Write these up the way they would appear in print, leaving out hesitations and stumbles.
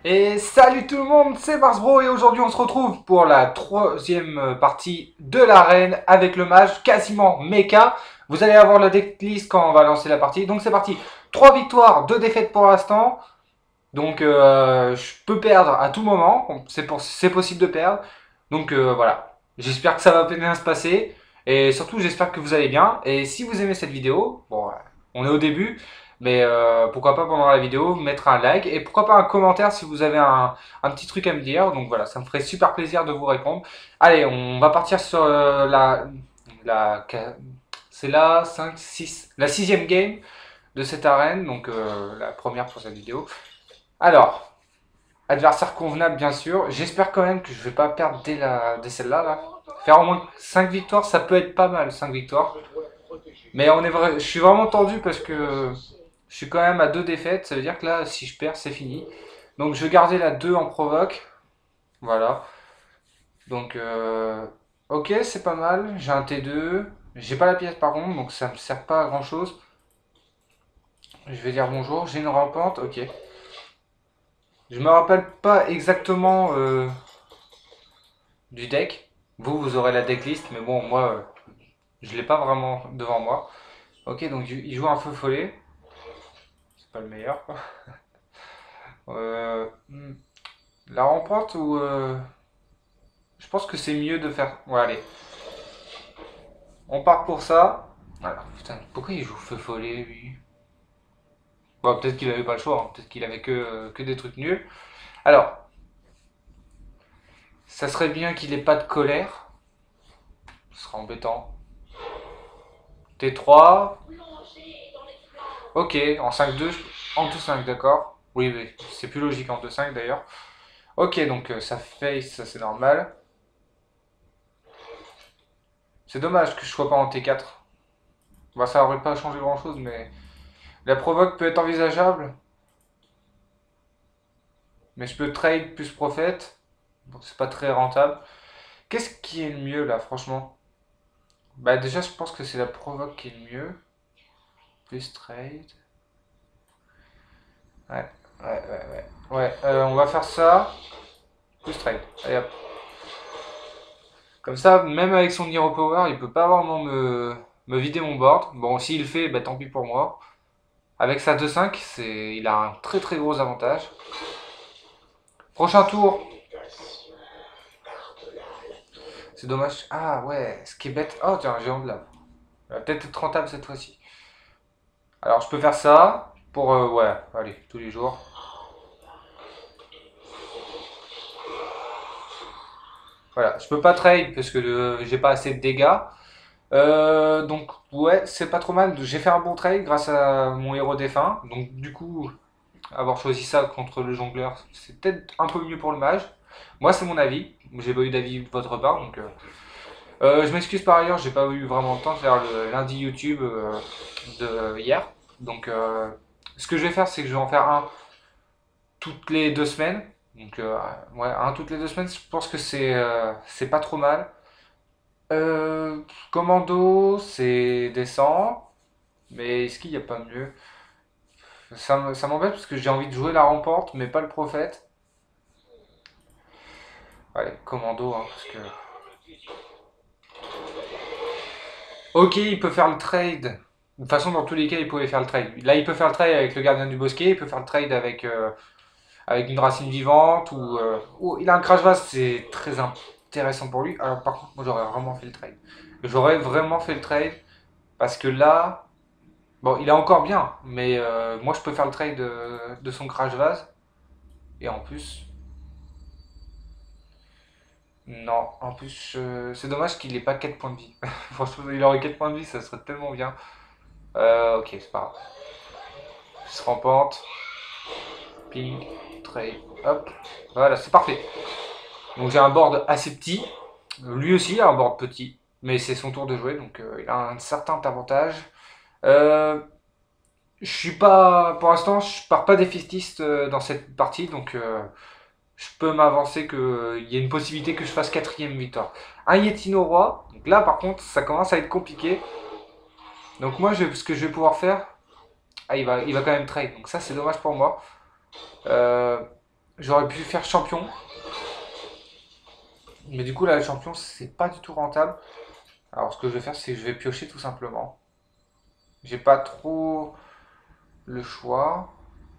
Et salut tout le monde, c'est Marsbro et aujourd'hui on se retrouve pour la troisième partie de l'arène avec le mage quasiment mecha. Vous allez avoir la decklist quand on va lancer la partie. Donc c'est parti, 3 victoires, 2 défaites pour l'instant. Donc je peux perdre à tout moment, c'est possible de perdre. Donc voilà, j'espère que ça va bien se passer. Et surtout j'espère que vous allez bien. Et si vous aimez cette vidéo, bon, on est au début. Mais pourquoi pas pendant la vidéo mettre un like et pourquoi pas un commentaire si vous avez un petit truc à me dire. Donc voilà, ça me ferait super plaisir de vous répondre. Allez, on va partir sur la c'est la 5, 6, la sixième game de cette arène. Donc la première pour cette vidéo. Alors, adversaire convenable bien sûr. J'espère quand même que je vais pas perdre dès celle-là. Là. Faire au moins 5 victoires, ça peut être pas mal, 5 victoires. Mais je suis vraiment tendu parce que je suis quand même à 2 défaites. Ça veut dire que là, si je perds, c'est fini. Donc je vais garder la 2 en provoque. Voilà. Donc, ok, c'est pas mal. J'ai un T2. J'ai pas la pièce par contre, donc ça me sert pas à grand chose. Je vais dire bonjour. J'ai une rampante, ok. Je me rappelle pas exactement du deck. Vous aurez la decklist, mais bon, moi, je l'ai pas vraiment devant moi. Ok, donc il joue un feu follet. C'est pas le meilleur, quoi. La rampante ou... je pense que c'est mieux de faire... Ouais, allez. On part pour ça. Alors, putain, pourquoi il joue feu follet, lui? Bon, peut-être qu'il avait pas le choix. Hein. Peut-être qu'il avait que des trucs nuls. Alors, ça serait bien qu'il ait pas de colère. Ce sera embêtant. T3. Ok, en 5-2, en 2-5, d'accord. Oui, oui, c'est plus logique en 2-5 d'ailleurs. Ok, donc ça face, ça c'est normal. C'est dommage que je sois pas en T4. Bah, ça aurait pas changé grand chose, mais la provoque peut être envisageable. Mais je peux trade plus prophète. Bon, c'est pas très rentable. Qu'est-ce qui est le mieux là, franchement? Bah, déjà, je pense que c'est la provoque qui est le mieux. Plus trade. Ouais, ouais. Ouais, on va faire ça. Plus trade. Allez hop. Comme ça, même avec son Hero Power, il peut pas vraiment me vider mon board. Bon, s'il le fait, bah tant pis pour moi. Avec sa 2-5, il a un très très gros avantage. Prochain tour. C'est dommage. Ah ouais, ce qui est bête. Oh tiens, un géant de lave. Il va peut-être être rentable cette fois-ci. Alors je peux faire ça pour... ouais, allez, tous les jours. Voilà, je peux pas trade parce que j'ai pas assez de dégâts. Donc ouais, c'est pas trop mal. J'ai fait un bon trade grâce à mon héros défunt. Donc du coup, avoir choisi ça contre le jongleur, c'est peut-être un peu mieux pour le mage. Moi, c'est mon avis. J'ai pas eu d'avis de votre part, donc je m'excuse par ailleurs, j'ai pas eu vraiment le temps de faire le lundi YouTube de hier. Donc, ce que je vais faire, c'est que je vais en faire un toutes les 2 semaines. Donc, ouais, un toutes les 2 semaines, je pense que c'est pas trop mal. Commando, c'est décent, mais est-ce qu'il n'y a pas mieux? Ça m'embête parce que j'ai envie de jouer la rampante, mais pas le prophète. Allez, commando, hein, parce que. Ok, il peut faire le trade. De toute façon, dans tous les cas, il pouvait faire le trade. Là, il peut faire le trade avec le gardien du bosquet, il peut faire le trade avec une racine vivante, ou... oh, il a un crash vase, c'est très intéressant pour lui. Alors, par contre, moi, j'aurais vraiment fait le trade. J'aurais vraiment fait le trade, parce que là... Bon, il est encore bien, mais moi, je peux faire le trade de son crash vase. Et en plus... Non, en plus, c'est dommage qu'il ait pas 4 points de vie. Franchement, il aurait 4 points de vie, ça serait tellement bien. Ok, c'est pas grave. Il se rampante. Ping, trade, hop. Voilà, c'est parfait. Donc j'ai un board assez petit. Lui aussi a un board petit. Mais c'est son tour de jouer, donc il a un certain avantage. Euh, je suis pas... Pour l'instant, je pars pas défaitiste dans cette partie, donc je peux m'avancer qu'il y a une possibilité que je fasse quatrième victoire. Un Yetino roi. Donc là, par contre, ça commence à être compliqué. Donc moi, ce que je vais pouvoir faire... Ah, il va quand même trade. Donc ça, c'est dommage pour moi. Euh, J'aurais pu faire champion. Mais du coup, là, le champion, c'est pas du tout rentable. Alors, ce que je vais faire, c'est que je vais piocher tout simplement. J'ai pas trop le choix.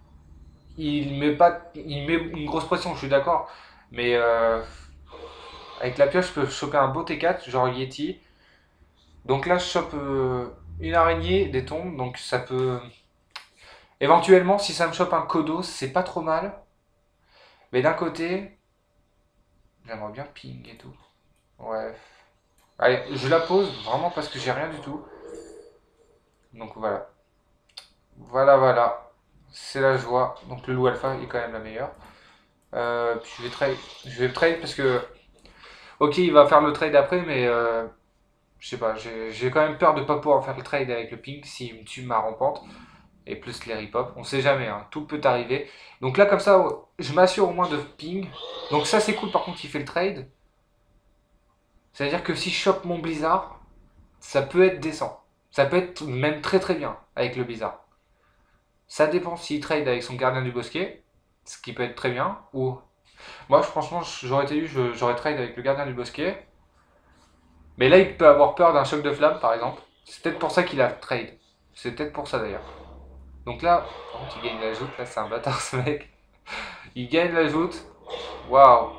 Il met une grosse pression, je suis d'accord. Mais avec la pioche, je peux choper un beau T4, genre Yeti. Donc là, je chope une araignée, des tombes. Donc ça peut. Éventuellement, si ça me chope un Kodo, c'est pas trop mal. Mais d'un côté, j'aimerais bien ping et tout. Ouais. Allez, je la pose vraiment parce que j'ai rien du tout. Donc voilà. Voilà, voilà. C'est la joie. Donc le loup alpha est quand même la meilleure. Puis je vais trade. Je vais trade parce que. Ok, il va faire le trade après, mais je sais pas. J'ai quand même peur de pas pouvoir faire le trade avec le ping s'il me tue ma rampante. Et plus les rip-hop. On sait jamais, hein, tout peut arriver. Donc là, comme ça, je m'assure au moins de ping. Donc ça, c'est cool. Par contre, il fait le trade. C'est-à-dire que si je chope mon blizzard, ça peut être décent. Ça peut être même très très bien avec le blizzard. Ça dépend s'il trade avec son gardien du bosquet, ce qui peut être très bien. Ou moi, franchement, j'aurais été eu, j'aurais trade avec le gardien du bosquet. Mais là, il peut avoir peur d'un choc de flamme, par exemple. C'est peut-être pour ça qu'il a trade. C'est peut-être pour ça d'ailleurs. Donc là, par contre, il gagne la joute. Là, c'est un bâtard ce mec. Il gagne la joute. Waouh.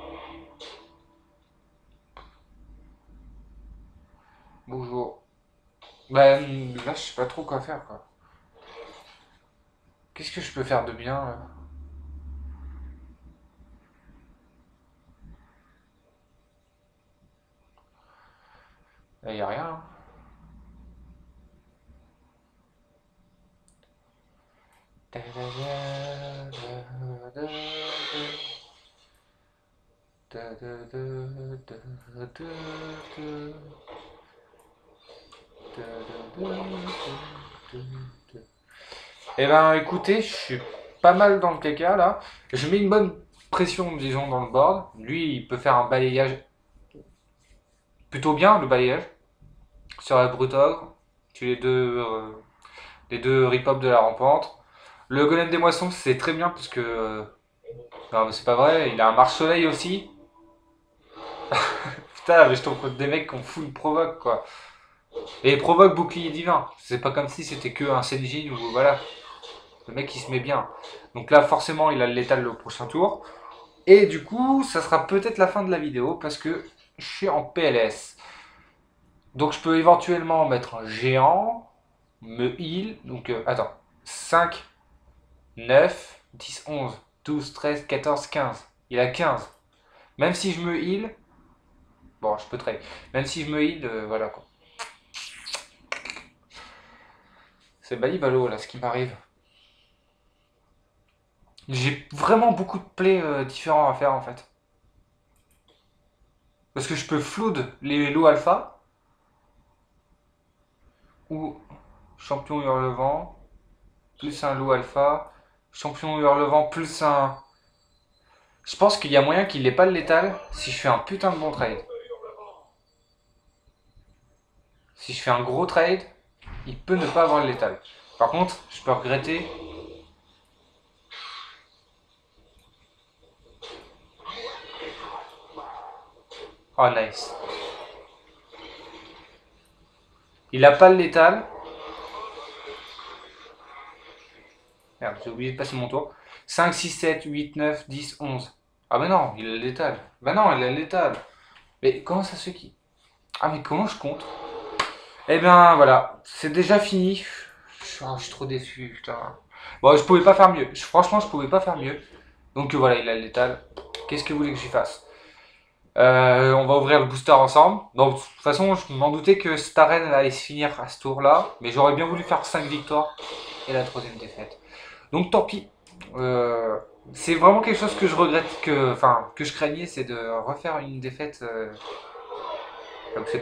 Bonjour. Ben là, je sais pas trop quoi faire, quoi. Qu'est-ce que je peux faire de bien là? Là, y a rien, hein. Eh ben, écoutez, je suis pas mal dans le caca là. Je mets une bonne pression, disons, dans le board. Lui, il peut faire un balayage plutôt bien, le balayage. Sur la Brutogre, tu les deux rip-hop de la rampante. Le golem des moissons, c'est très bien parce que. Non, mais c'est pas vrai, il a un marche-soleil aussi. Putain, mais je tombe contre des mecs qui ont full provoque quoi. Et provoque bouclier divin. C'est pas comme si c'était que un Senjin ou voilà. Le mec il se met bien. Donc là, forcément, il a le létal le prochain tour. Et du coup, ça sera peut-être la fin de la vidéo parce que je suis en PLS. Donc je peux éventuellement mettre un géant, me heal. Donc attends, 5, 9, 10, 11, 12, 13, 14, 15. Il a 15. Même si je me heal, bon, je peux trade. Même si je me heal, voilà quoi. C'est balibalo là ce qui m'arrive. J'ai vraiment beaucoup de plays différents à faire en fait. Parce que je peux flood les lots alpha ou champion hurlevent plus un loup alpha, champion hurlevent plus un. Je pense qu'il y a moyen qu'il n'ait pas le létal si je fais un putain de bon trade. Si je fais un gros trade, il peut ne pas avoir le létal. Par contre, je peux regretter. Oh nice. Il a pas le létal. Merde, j'ai oublié de passer mon tour. 5, 6, 7, 8, 9, 10, 11. Ah mais non, il a le létal. Bah non, il a le létal. Mais comment ça se fait qu'il... Ah mais comment je compte? Eh bien voilà, c'est déjà fini. Je suis trop déçu, putain. Bon, je pouvais pas faire mieux. Franchement, je pouvais pas faire mieux. Donc voilà, il a le létal. Qu'est-ce que vous voulez que j'y fasse? On va ouvrir le booster ensemble. Donc, de toute façon, je m'en doutais que cette arène allait se finir à ce tour-là. Mais j'aurais bien voulu faire 5 victoires et la troisième défaite. Donc tant pis. C'est vraiment quelque chose que je regrette, que je craignais, c'est de refaire une défaite. Donc c'est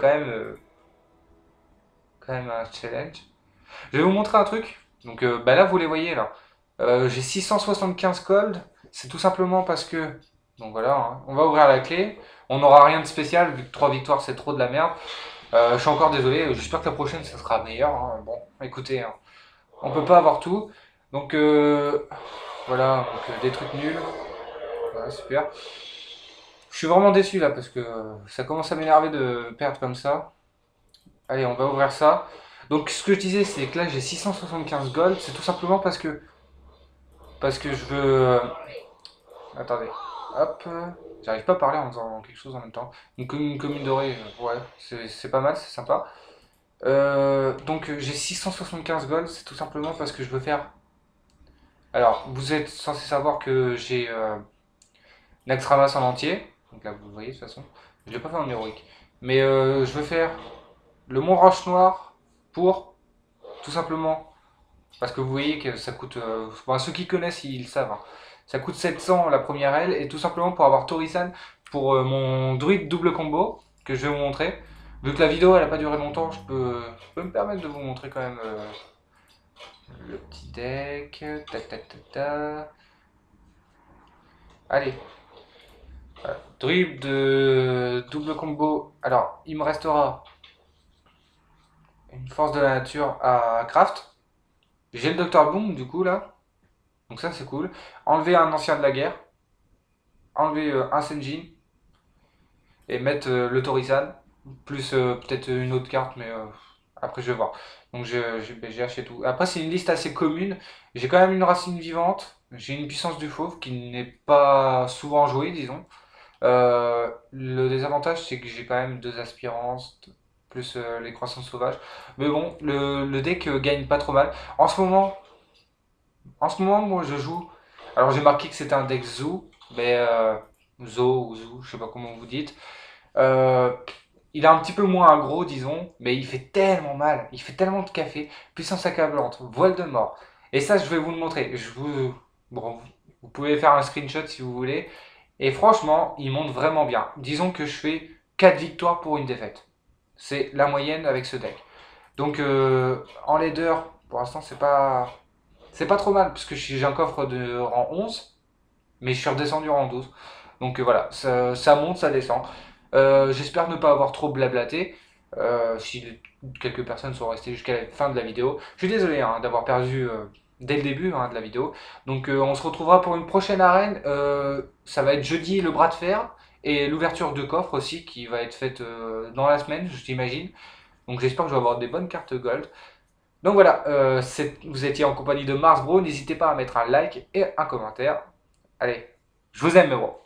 quand même un challenge. Je vais vous montrer un truc. Donc bah là, vous les voyez là. J'ai 675 cold. C'est tout simplement parce que. Donc voilà, hein, on va ouvrir la clé. On n'aura rien de spécial vu que 3 victoires c'est trop de la merde. Je suis encore désolé. J'espère que la prochaine ça sera meilleur, hein. Bon, écoutez, hein, on peut pas avoir tout. Donc voilà, donc, des trucs nuls. Voilà, super. Je suis vraiment déçu là parce que ça commence à m'énerver de perdre comme ça. Allez, on va ouvrir ça. Donc ce que je disais, c'est que là j'ai 675 gold. C'est tout simplement parce que je veux. Attendez. Hop. J'arrive pas à parler en faisant quelque chose en même temps. Une commune dorée, ouais, c'est pas mal, c'est sympa. Donc j'ai 675 gold, c'est tout simplement parce que je veux faire. Alors, vous êtes censé savoir que j'ai Naxxramas en entier. Donc là, vous le voyez de toute façon. Je l'ai pas fait en héroïque. Mais je veux faire le Mont Roche Noir pour tout simplement. Parce que vous voyez que ça coûte. Bon, ceux qui connaissent, ils le savent, hein. Ça coûte 700 la première aile. Et tout simplement pour avoir Torisan pour mon druide double combo que je vais vous montrer. Vu que la vidéo elle a pas duré longtemps, je peux me permettre de vous montrer quand même le petit deck. Ta ta ta ta. Allez, druide de double combo. Alors, il me restera une force de la nature à craft. J'ai le Dr Boom du coup là. Donc ça c'est cool. Enlever un ancien de la guerre. Enlever un Senjin. Et mettre le Torisan. Plus peut-être une autre carte, mais après je vais voir. Donc j'ai acheté tout. Après c'est une liste assez commune. J'ai quand même une racine vivante. J'ai une puissance du fauve qui n'est pas souvent jouée, disons. Le désavantage, c'est que j'ai quand même deux aspirances, plus les croissances sauvages. Mais bon, le deck gagne pas trop mal. En ce moment, moi, je joue. Alors, j'ai marqué que c'était un deck Zoo, mais Zo ou Zoo, je sais pas comment vous dites. Euh, il est un petit peu moins aggro, disons, mais il fait tellement mal, il fait tellement de café. Puissance accablante, voile de mort. Et ça, je vais vous le montrer. Bon, vous pouvez faire un screenshot si vous voulez. Et franchement, il monte vraiment bien. Disons que je fais 4 victoires pour une défaite. C'est la moyenne avec ce deck. Donc en leader, pour l'instant, c'est pas trop mal, puisque j'ai un coffre de rang 11, mais je suis redescendu en rang 12. Donc voilà, ça monte, ça descend. J'espère ne pas avoir trop blablaté. Si quelques personnes sont restées jusqu'à la fin de la vidéo. Je suis désolé hein, d'avoir perdu dès le début hein, de la vidéo. Donc on se retrouvera pour une prochaine arène. Ça va être jeudi le bras de fer et l'ouverture de coffre aussi qui va être faite dans la semaine, je t'imagine. Donc j'espère que je vais avoir des bonnes cartes gold. Donc voilà, vous étiez en compagnie de Mars Bro. N'hésitez pas à mettre un like et un commentaire. Allez, je vous aime mes bros.